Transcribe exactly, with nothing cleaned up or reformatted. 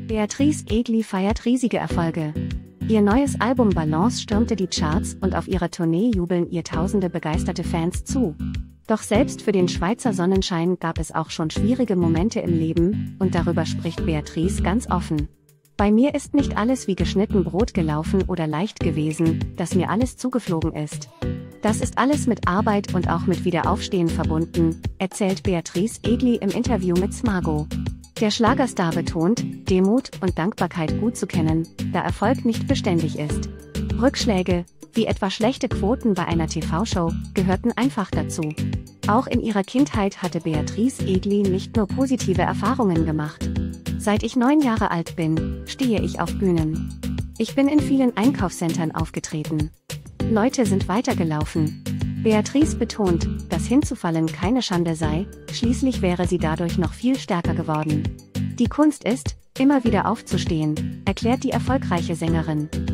Beatrice Egli feiert riesige Erfolge. Ihr neues Album Balance stürmte die Charts und auf ihrer Tournee jubeln ihr tausende begeisterte Fans zu. Doch selbst für den Schweizer Sonnenschein gab es auch schon schwierige Momente im Leben, und darüber spricht Beatrice ganz offen. Bei mir ist nicht alles wie geschnitten Brot gelaufen oder leicht gewesen, dass mir alles zugeflogen ist. Das ist alles mit Arbeit und auch mit Wiederaufstehen verbunden, erzählt Beatrice Egli im Interview mit Smargo. Der Schlagerstar betont, Demut und Dankbarkeit gut zu kennen, da Erfolg nicht beständig ist. Rückschläge, wie etwa schlechte Quoten bei einer T V-Show, gehörten einfach dazu. Auch in ihrer Kindheit hatte Beatrice Egli nicht nur positive Erfahrungen gemacht. Seit ich neun Jahre alt bin, stehe ich auf Bühnen. Ich bin in vielen Einkaufszentren aufgetreten. Leute sind weitergelaufen. Beatrice betont, dass hinzufallen keine Schande sei, schließlich wäre sie dadurch noch viel stärker geworden. Die Kunst ist, immer wieder aufzustehen, erklärt die erfolgreiche Sängerin.